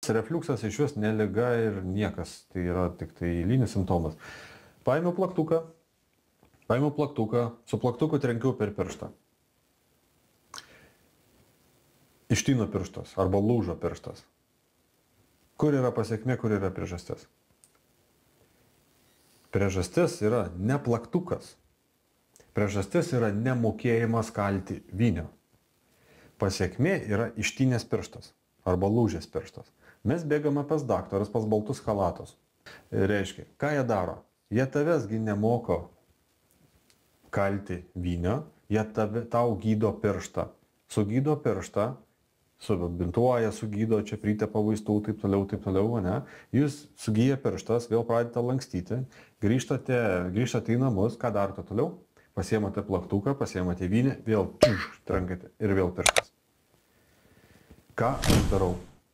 refliuksas iš vis ne liga ir niekas, tai yra tik tai eilinis simptomas. Paėmiau plaktuką, su plaktuku trenkiau per pirštą. Ištino pirštas arba lūžo pirštas. Kur yra pasiekmė, kur yra priežastis? Priežastis yra ne plaktukas. Priežastis yra nemokėjimas kalti vynio. Pasiekmė yra ištinės pirštas arba lūžęs pirštas. Mes bėgame pas daktarus, pas baltus chalatus. Reiškia, ką jie daro? Jie tavęsgi nemoko kalti vynio, jie tau gydo pirštą. Sugydo pirštą, subintuoja, sugydo, čia pritepa vaistų, taip toliau, ne? Jūs sugyja pirštas, vėl pradėte lankstyti, grįžtate į namus, ką darote toliau? Pasiemate plaktuką, pasiemate vynį, vėl trenkate ir vėl pirštas. Ką aš darau?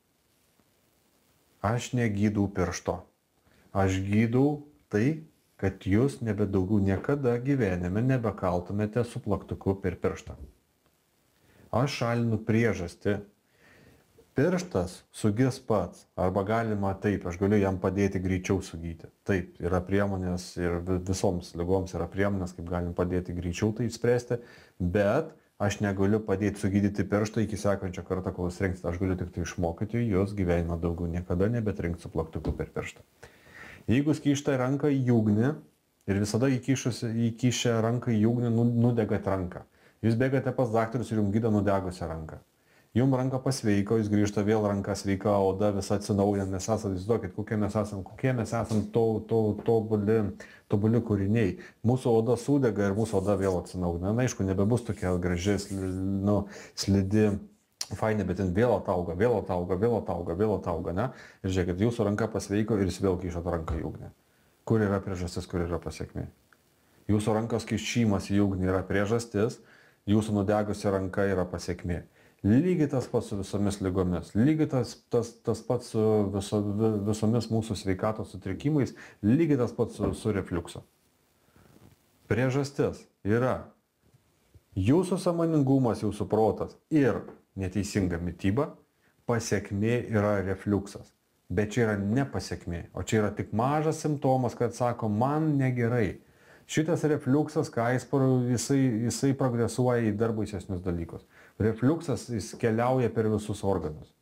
Aš negydau piršto. Aš gydau tai, kad jūs nebedaugiau niekada gyvenime nebekaltumėte su plaktuku per pirštą. Aš šalinu priežastį. Pirštas sugis pats, arba galima taip, aš galiu jam padėti greičiau sugyti. Taip, yra priemonės ir visoms ligoms yra priemonės, kaip galim padėti greičiau tai išspręsti, bet aš negaliu padėti sugydyti pirštą iki sekančio karto, kol jūs rinksite. Aš galiu tik tai išmokyti jūs gyvenimą daugiau niekada nebetrinkti su plaktuku per pirštą. Jeigu įkišate ranką į ugnį ir visada įkišę ranką į ugnį nudegat ranką. Jūs bėgate pas daktarus ir jums gydo nudegusią ranką. Jums ranka pasveiko, jūs grįžta vėl ranka sveika, oda visa atsinaujina, mes esame, įsivaizduokit, kokie mes esame tobuli kūriniai. Mūsų oda sudega ir mūsų oda vėl atsinaujina. Na, aišku, nebebus tokia graži, slidi, fainė, bet vėl atauga, ne? Ir žiūrėkit, jūsų ranka pasveiko ir jūs vėl kišat ranką į ugnį. Kur yra priežastis, kur yra pasiekmė? Jūsų rankos kišimas į ugnį yra priežastis, jūsų nudegusi ranka yra pasiekmė. Lygiai tas pats su visomis ligomis, lygiai tas pats su visomis mūsų sveikatos sutrikimais, lygiai tas pats su refliuksu. Priežastis yra jūsų sąmoningumas, jūsų protas ir neteisinga mityba, pasiekmė yra refliuksas. Bet čia yra ne pasiekmė, o čia yra tik mažas simptomas, kad sako, man negerai. Šitas refliuksas, ką jisai progresuoja į dar baisesnius dalykus. Refliuksas, jis keliauja per visus organus.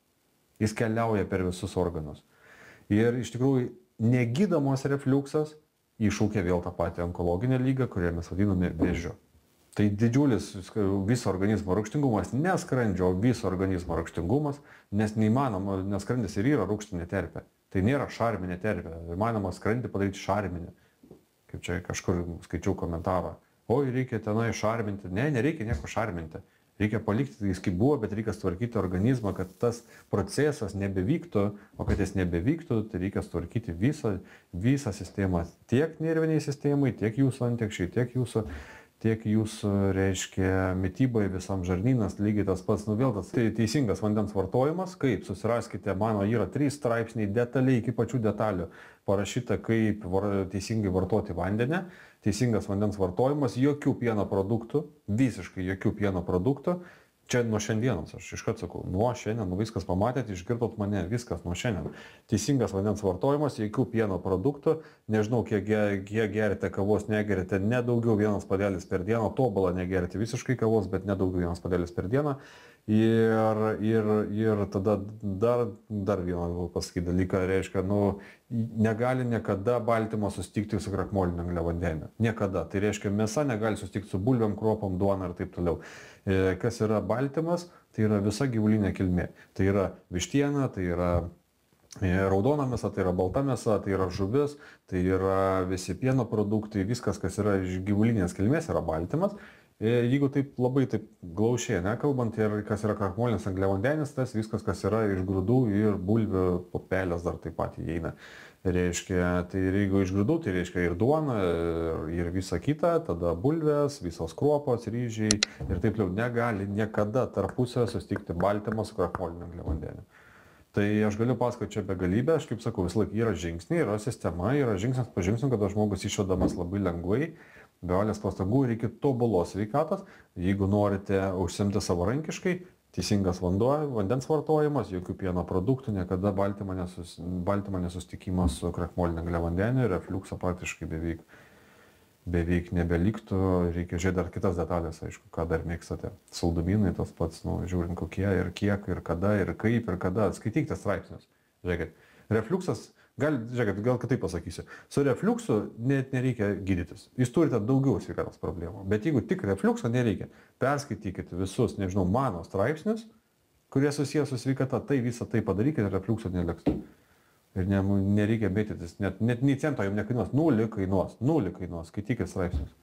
Ir iš tikrųjų, negydamos refliuksas iššūkia vėl tą patį onkologinę lygą, kurią mes vadiname vėžiu. Tai didžiulis viso organizmo rūgštingumas, ne skrandžio, viso organizmo rūgštingumas, nes neįmanoma, nes skrandis ir yra rūgštinė terpė. Tai nėra šarminė terpė, įmanoma skrandį padaryti šarminę. Kaip čia kažkur skaičiau komentarą. Oi, reikia tenai šarminti. Ne, nereikia nieko šarminti. Reikia palikti jis kaip buvo, bet reikia tvarkyti organizmą, kad tas procesas nebevyktų, o kad jis nebevyktų, tai reikia tvarkyti visą sistemą. Tiek nerviniai sistemai, tiek jūsų antekščiai, tiek jūsų, reiškia, mitybai, visam žarnynas, lygiai tas pats, vėl tas teisingas vandens vartojimas, kaip, susiraskite, mano yra 3 straipsniai detaliai iki pačių detalių, parašyta, kaip teisingai vartoti vandenį, teisingas vandens vartojimas, jokių pieno produktų, visiškai jokių pieno produktų, čia nuo šiandienos, aš iškart sakau, nuo šiandien, viskas pamatėte, išgirdot mane, viskas nuo šiandien. Teisingas vandens vartojimas, jokių pieno produktų, nežinau, kiek gerite kavos, negerite, nedaugiau 1 puodelis per dieną, tobulą negerite visiškai kavos, bet nedaugiau 1 puodelis per dieną. Ir tada dar vieną pasakyti dalyką, reiškia, negali niekada baltymas susitikti su krakmoliniu angliavandeniu. Niekada. Tai reiškia, mėsa negali susitikti su bulvėm, kruopom, duona ir taip toliau. Kas yra baltymas? Tai yra visa gyvulinė kilmė. Tai yra vištiena, tai yra raudona mėsa, tai yra balta mėsa, tai yra žuvis, tai yra visi pieno produktai, viskas, kas yra iš gyvulinės kilmės, yra baltymas. Jeigu taip labai taip glaušiai nekalbant, ir kas yra krakmolinis angliavandenis, tas viskas, kas yra iš grūdų ir bulvių, pupelės dar taip pat įeina. Reiškia, tai jeigu iš grūdų, tai reiškia ir duona, ir visa kita, tada bulvės, visos kruopos, ryžiai ir taip jau negali niekada tarpusavy susitikti baltymas su krakmoliniu angliavandeniu. Tai aš galiu pasakoti čia begalybę, aš kaip sakau, vis laik yra žingsniai, yra sistema, yra žingsnis po žingsnio, kada žmogus išvedamas labai lengvai, be valės pastangų ir iki tobulos sveikatos. Jeigu norite užsiimti savarankiškai, teisingas vanduo, vandens vartojimas, jokių pieno produktų, niekada baltymo nesustikimas su krakmolinė angliavandenių, refliukso praktiškai beveik nebeliktų. Reikia žiūrėti dar kitas detalės, aišku, ką dar mėgstate. Saldumynai tas pats, žiūrint kokie ir kiek ir kada ir kaip ir kada. Skaitykite straipsnius. Žiūrėkit, refliuksas, gal kitaip pasakysiu, su refliuksu net nereikia gydytis. Jūs turite daugiau sveikatos problemų, bet jeigu tik refliukso nereikia, perskaitykite visus, nežinau, mano straipsnius, kurie susijęs su sveikata, tai visą tai padarykite, refliukso neliks. Ir nereikia bėtytis, net nei cento jums nekainuos, nulį kainuos, skaitykit straipsnius.